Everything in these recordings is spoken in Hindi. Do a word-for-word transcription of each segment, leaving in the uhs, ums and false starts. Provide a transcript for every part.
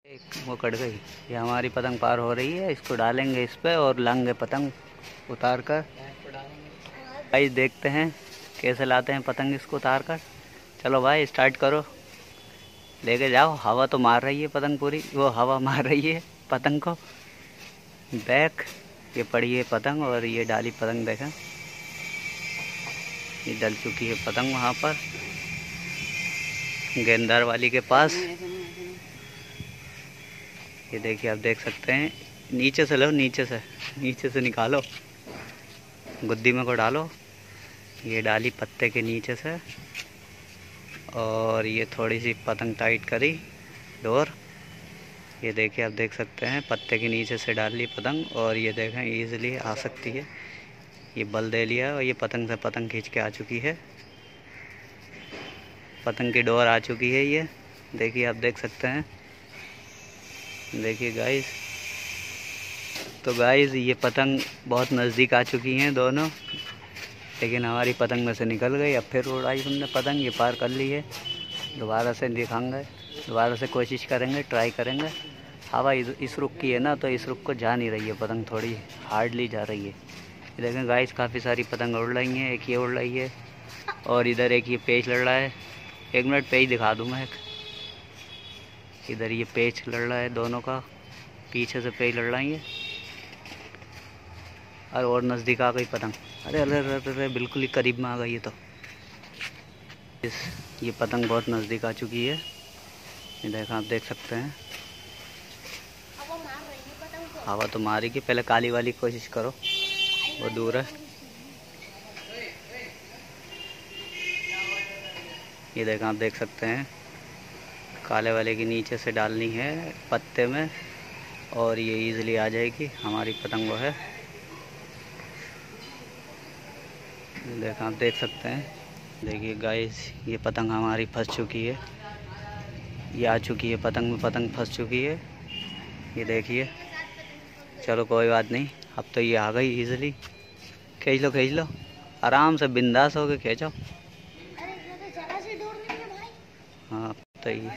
एक वो कट गई। ये हमारी पतंग पार हो रही है, इसको डालेंगे इस पे और लाएंगे पतंग उतार कर। भाई देखते हैं कैसे लाते हैं पतंग इसको उतार कर। चलो भाई स्टार्ट करो, लेके जाओ। हवा तो मार रही है पतंग पूरी, वो हवा मार रही है पतंग को। बैक ये पड़ी है पतंग और ये डाली पतंग, देखें ये डल चुकी है पतंग वहाँ पर गेंदार वाली के पास। ये देखिए आप देख सकते हैं, नीचे से लो, नीचे से नीचे से निकालो, गुद्दी में को डालो। ये डाली पत्ते के नीचे से और ये थोड़ी सी पतंग टाइट करी डोर। ये देखिए आप देख सकते हैं पत्ते के नीचे से डाल ली पतंग और ये देखें इजीली आ सकती है। ये बल दे लिया और ये पतंग से पतंग खींच के आ चुकी है, पतंग की डोर आ चुकी है। ये देखिए आप देख सकते हैं, देखिए गाइस। तो गाइस ये पतंग बहुत नज़दीक आ चुकी हैं दोनों, लेकिन हमारी पतंग में से निकल गई। अब फिर उड़ाई हमने पतंग, ये पार कर ली है। दोबारा से दिखाएंगे, दोबारा से कोशिश करेंगे, ट्राई करेंगे। हवा इस रुख की है ना, तो इस रुख को जा नहीं रही है पतंग, थोड़ी हार्डली जा रही है। ये देखें गाइस, काफ़ी सारी पतंग उड़ रही हैं। एक ये उड़ रही है और इधर एक ये पेच लड़ रहा है। एक मिनट पेच दिखा दूँ मैं। एक इधर ये पेच लड़ रहा है दोनों का, पीछे से पेच लड़ रही है और और नज़दीक आ गई पतंग। अरे अरे अरे अरे बिल्कुल ही करीब में आ गई है। तो इस ये पतंग बहुत नज़दीक आ चुकी है। ये देखा आप देख सकते हैं, हवा तो मारेगी। पहले काली वाली कोशिश करो, वो दूर है। ये देखा आप देख सकते हैं, काले वाले के नीचे से डालनी है पत्ते में और ये इजीली आ जाएगी हमारी पतंग। वो है, देखा आप देख सकते हैं। देखिए गाइस, ये पतंग हमारी फंस चुकी है, ये आ चुकी है पतंग में, पतंग फंस चुकी है। ये देखिए, चलो कोई बात नहीं, अब तो ये आ गई इजीली। खींच लो खींच लो, आराम से बिंदास होके खींचो। हाँ तो ये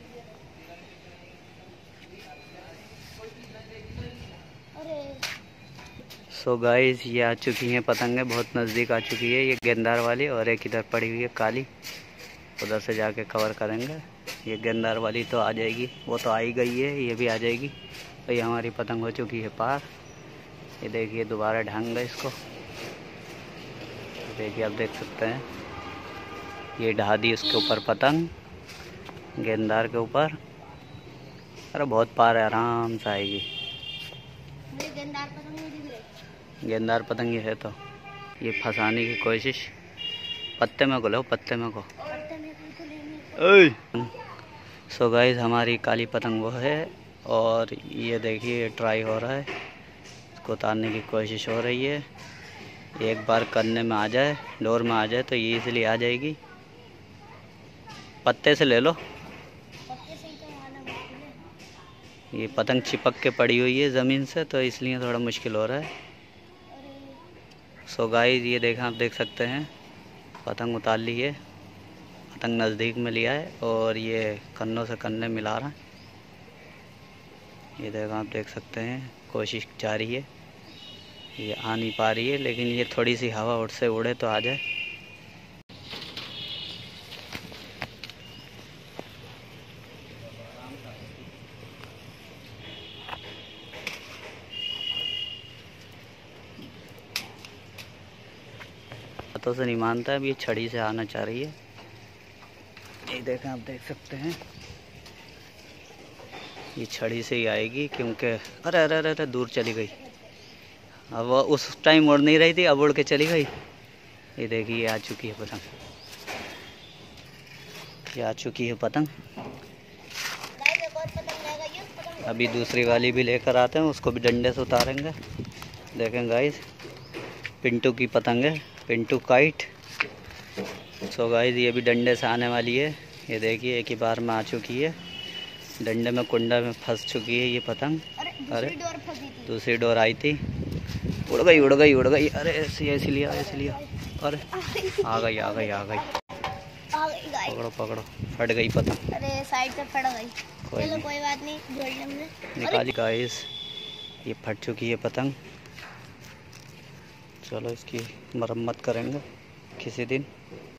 सो गाइस, ये आ चुकी हैं पतंगें, बहुत नज़दीक आ चुकी है। ये गेंदार वाली और एक इधर पड़ी हुई है काली, उधर से जाके कवर करेंगे। ये गेंदार वाली तो आ जाएगी, वो तो आ ही गई है, ये भी आ जाएगी। तो ये हमारी पतंग हो चुकी है पार। ये देखिए दोबारा ढांगे इसको। देखिए आप देख सकते हैं, ये ढा दी उसके ऊपर पतंग, गेंदार के ऊपर। अरे बहुत पार है, आराम से आएगी। गेंदार पतंग गेंदार पतंग ये है। तो ये फंसाने की कोशिश, पत्ते में को लो, पत्ते में को। सो गाइस, हमारी काली पतंग वो है और ये देखिए ट्राई हो रहा है, इसको उतारने की कोशिश हो रही है। एक बार करने में आ जाए, डोर में आ जाए तो ये इसलिए आ जाएगी। पत्ते से ले लो, ये पतंग चिपक के पड़ी हुई है ज़मीन से, तो इसलिए थोड़ा मुश्किल हो रहा है। सो गाइस, ये देखा आप देख सकते हैं, पतंग उतार ली है, पतंग नज़दीक में लिया है और ये कन्नों से कन्ने मिला रहा है। ये देखा आप देख सकते हैं, कोशिश जारी है। ये आ नहीं पा रही है, लेकिन ये थोड़ी सी हवा उड़ से उड़े तो आ जाए। हाथों से नहीं मानता है, अब ये छड़ी से आना चाह रही है। ये देखें आप देख सकते हैं, ये छड़ी से ही आएगी, क्योंकि अरे अरे अरे अरे दूर चली गई। अब वो उस टाइम उड़ नहीं रही थी, अब उड़ के चली गई। ये देखिए, ये आ चुकी है पतंग, ये आ चुकी है पतंग। अभी दूसरी वाली भी लेकर आते हैं, उसको भी डंडे से उतारेंगे। देखें गाइस, पिंटू की पतंग है, पिंटू काइट। सो गाइस, ये भी डंडे से आने वाली है। ये देखिए एक ही बार में आ चुकी है, डंडे में कुंडा में फंस चुकी है ये पतंग। अरे दूसरी डोर आई थी, उड़ गई उड़ गई उड़ गई। अरे ऐसे ऐसे लिया ऐसे लिया, अरे आ गई आ गई आ गई। पकड़ो पकड़ो, फट गई पतंग। अरे साइड से फट गई। कोई चलो नहीं, कोई बात नहीं, जोड़ लेंगे। निकाली गाइस, ये फट चुकी है पतंग। चलो इसकी मरम्मत करेंगे किसी दिन।